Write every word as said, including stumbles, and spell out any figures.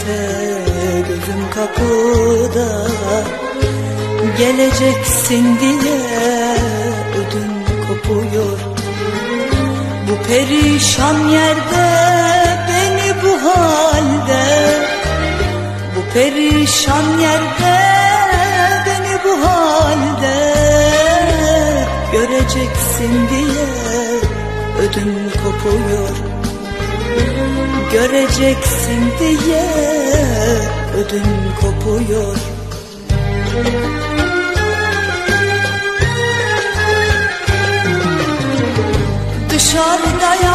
yerde, gözüm kapıda. Geleceksin diye ödüm kopuyor. Bu perişan yerde, beni bu halde. Bu perişan yerde, beni bu halde. Göreceksin diye ödüm kopuyor. Göreceksin diye ödüm kopuyor. Dışarıda